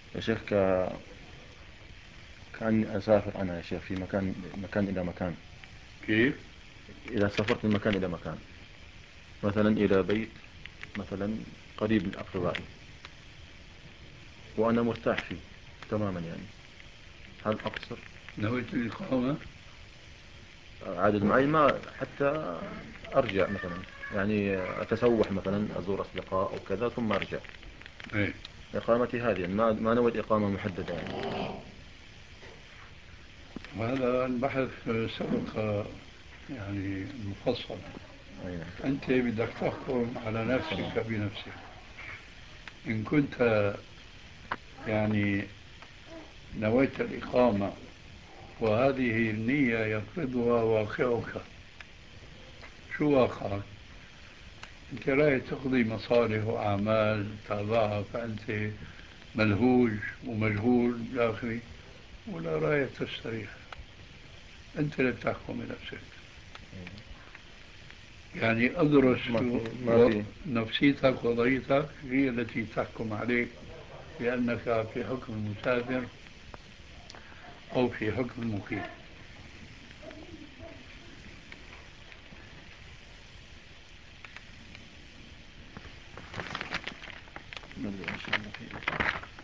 يا شيخ كأني أسافر أنا يا شيخ في مكان إلى مكان. كيف؟ إذا سافرت من مكان إلى مكان، مثلا إلى بيت مثلا قريب من أقربائي وأنا مرتاح فيه تماما يعني، هل أقصر؟ نويت الإقامة؟ عدد معين ما حتى أرجع مثلا، يعني أتسوح مثلا أزور أصدقاء أو كذا ثم أرجع. إيه. إقامتي هذه يعني ما نويت إقامة محددة يعني. وهذا البحث سبق يعني مفصل. أي نعم. أنت بدك تحكم على السلام. نفسك بنفسك. إن كنت يعني نويت الإقامة وهذه النية يفرضها واقعك، شو واقعك؟ أنت رايح تقضي مصالح وأعمال تابعها، فأنت ملهوج ومشغول داخلي، ولا رايح تستريح؟ أنت اللي بتحكم بنفسك. يعني أدرس ما في. نفسيتك وضعيتك هي التي تحكم عليك بأنك في حكم المسافر أو في حكم المقيم. ما أدري إن شاء الله خير.